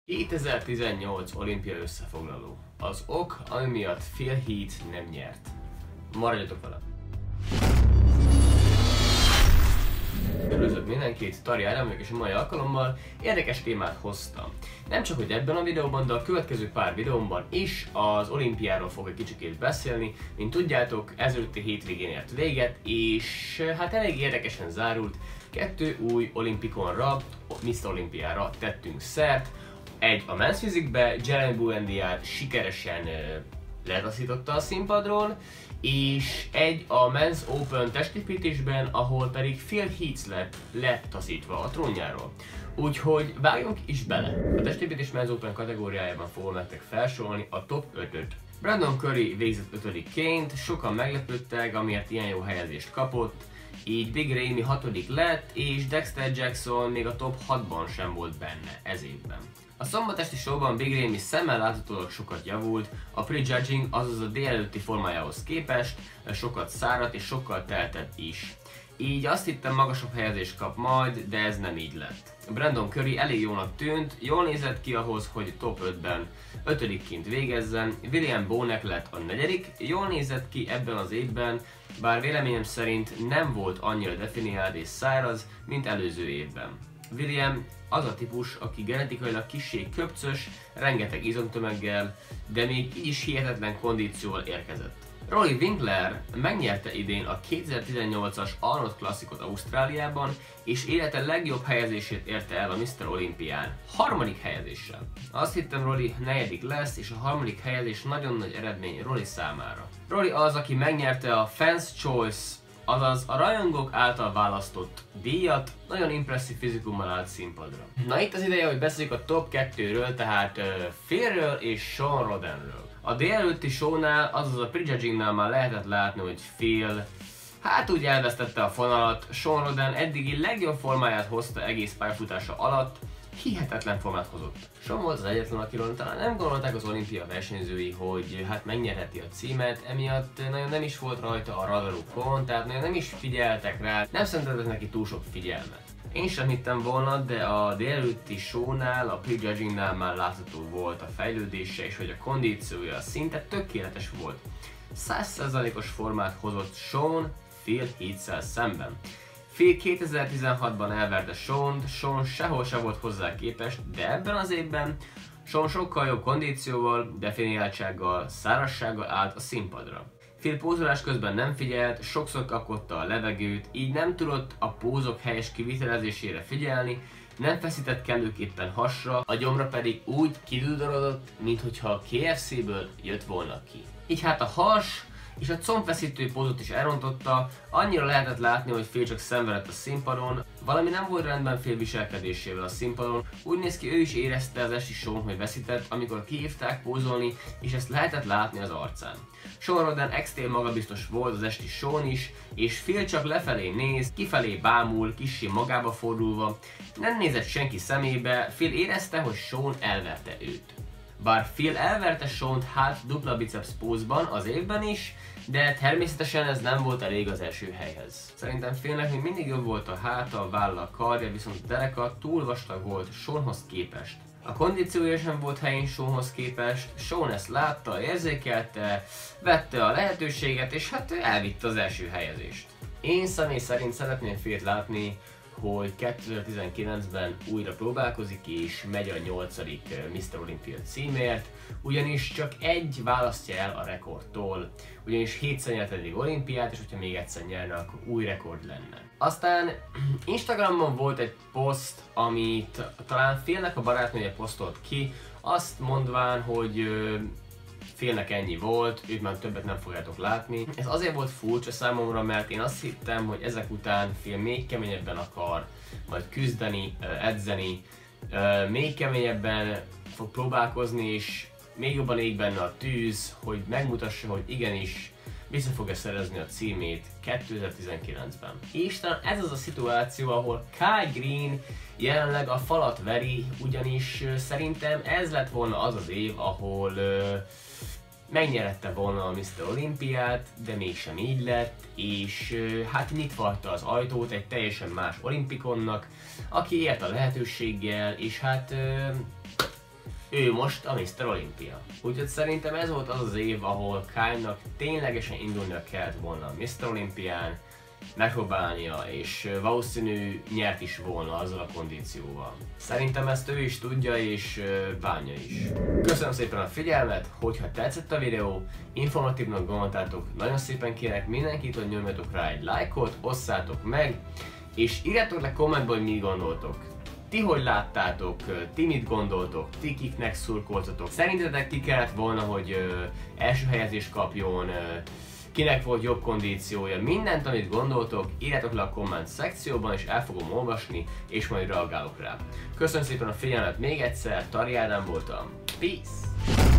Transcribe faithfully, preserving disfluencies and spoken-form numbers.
kétezer-tizennyolc olimpia összefoglaló. Az ok, ami miatt Phil Heath nem nyert. Maradjatok vele! Üdvözlök mindenkit, Tari Ádám vagyok, és a mai alkalommal érdekes témát hoztam. Nem csak hogy ebben a videóban, de a következő pár videómban is az olimpiáról fogok egy kicsikét beszélni. Mint tudjátok, ezelőtti hétvégén ért véget, és hát elég érdekesen zárult. Kettő új olimpikonra, miszter Olympiára tettünk szert. Egy a men's physicbe, Jeremy Buendia sikeresen uh, letaszította a színpadról, és egy a men's open testépítésben, ahol pedig Phil Heath lett letaszítva a trónjáról. Úgyhogy vágjunk is bele! A testépítés men's open kategóriájában fogom nektek felsorolni a top ötöt. Brandon Curry végzett ötödikként, sokan meglepődtek, amiért ilyen jó helyezést kapott. Így Big Ramy hatodik lett, és Dexter Jackson még a top hatban sem volt benne ez évben. A szombatesti showban Big Ramy szemmel láthatólag sokat javult, a prejudging, azaz a délelőtti formájához képest sokat száradt és sokkal teltebb is. Így azt hittem magasabb helyezést kap majd, de ez nem így lett. Brandon Curry elég jónak tűnt, jól nézett ki ahhoz, hogy top ötben ötödikként végezzen, William Bonek lett a negyedik, jól nézett ki ebben az évben, bár véleményem szerint nem volt annyira definiált és száraz, mint előző évben. William az a típus, aki genetikailag kissé köpcös, rengeteg izomtömeggel, de még így is hihetetlen kondícióval érkezett. Rory Winkler megnyerte idén a kétezer-tizennyolcas Arnold Classicot Ausztráliában, és élete legjobb helyezését érte el a miszter Olympián, harmadik helyezéssel. Azt hittem Rory negyedik lesz, és a harmadik helyezés nagyon nagy eredmény Rory számára. Rory az, aki megnyerte a Fans Choice, azaz a rajongók által választott díjat, nagyon impresszív fizikummal állt színpadra. Na itt az ideje, hogy beszéljük a top kettőről, tehát uh, Philről és Sean Rodenről. A délelőtti shownál, azaz a prejudgingnál már lehetett látni, hogy Phil hát úgy elvesztette a fonalat, Sean Roden eddigi legjobb formáját hozta egész pályafutása alatt, hihetetlen formát hozott. Sean volt az egyetlen, akiről talán nem gondolták az olimpia versenyzői, hogy hát megnyerheti a címet, emiatt nagyon nem is volt rajta a radarukon, tehát nagyon nem is figyeltek rá, nem szenteltek neki túl sok figyelmet. Én sem hittem volna, de a délelőtti shownál, a prejudgingnál már látható volt a fejlődése, és hogy a kondíciója szinte tökéletes volt. száz százalékos formát hozott Sean Phil Heath-szel szemben. Phil kétezer-tizenhatban elverte Sean-t, Sean sehol se volt hozzá képest, de ebben az évben Sean sokkal jobb kondícióval, definiáltsággal, szárazsággal állt a színpadra. Phil pózolás közben nem figyelt, sokszor kapkodta a levegőt, így nem tudott a pózok helyes kivitelezésére figyelni, nem feszített kellőképpen hasra, a gyomra pedig úgy kidúdorodott, minthogyha a ká ef cé-ből jött volna ki. Így hát a has és a combfeszítő pózot is elrontotta, annyira lehetett látni, hogy Phil csak szenvedett a színpadon, valami nem volt rendben Phil viselkedésével a színpadon, úgy néz ki, ő is érezte az esti show-n, hogy veszített, amikor kihívták pózolni, és ezt lehetett látni az arcán. Sean Roden extrém magabiztos volt az esti show-n is, és Phil csak lefelé néz, kifelé bámul, kissé magába fordulva, nem nézett senki szemébe, Phil érezte, hogy Sean elverte őt. Bár Phil elverte Sean-t hát dupla biceps pózban az évben is, de természetesen ez nem volt elég az első helyhez. Szerintem Philnek még mindig jobb volt a háta, a válla, a karja, viszont a dereka túl vastag volt Seanhoz képest. A kondíciója sem volt helyén Seanhoz képest, Sean ezt látta, érzékelte, vette a lehetőséget, és hát elvitte az első helyezést. Én személy szerint szeretném Philt látni, hogy kétezer-tizenkilencben újra próbálkozik és megy a nyolcadik miszter Olympia címért, ugyanis csak egy választja el a rekordtól, ugyanis hétszer nyert eddig olimpiát, és hogyha még egyszer nyerne, akkor új rekord lenne. Aztán Instagramon volt egy poszt, amit talán Philnek a barátnője posztolt ki, azt mondván, hogy Philnek ennyi volt, őt már többet nem fogjátok látni. Ez azért volt furcsa számomra, mert én azt hittem, hogy ezek után Phil még keményebben akar majd küzdeni, edzeni, még keményebben fog próbálkozni, és még jobban ég benne a tűz, hogy megmutassa, hogy igenis vissza fogja szerezni a címét kétezer-tizenkilencben. És talán ez az a szituáció, ahol Kai Greene jelenleg a falat veri, ugyanis szerintem ez lett volna az az év, ahol megnyerette volna a miszter Olympiát, de mégsem így lett, és hát nyitva hagyta az ajtót egy teljesen más olimpikonnak, aki élt a lehetőséggel, és hát ő most a miszter Olympia. Úgyhogy szerintem ez volt az az év, ahol Kyle-nak ténylegesen indulnia kellett volna a miszter Olympián, megpróbálnia, és valószínű nyert is volna azzal a kondícióval. Szerintem ezt ő is tudja, és bánja is. Köszönöm szépen a figyelmet, hogyha tetszett a videó, informatívnak gondoltátok, nagyon szépen kérek mindenkit, hogy nyomjatok rá egy lájkot, osszátok meg, és írjátok le kommentben, hogy mit gondoltok. Ti hogy láttátok, ti mit gondoltok, ti kiknek szurkoltatok. Szerintetek ki kellett volna, hogy ö, első helyezést kapjon, ö, kinek volt jobb kondíciója, mindent, amit gondoltok, írjátok le a komment szekcióban, és el fogom olvasni, és majd reagálok rá. Köszönöm szépen a figyelmet még egyszer, Tari Ádám voltam. Peace!